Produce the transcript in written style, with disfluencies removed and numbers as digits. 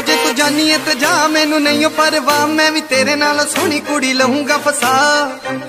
जे तू जानी है तो जा, मैनू नहीं परवाह, मैं भी तेरे नाल सोहनी कुड़ी लहूंगा फसा।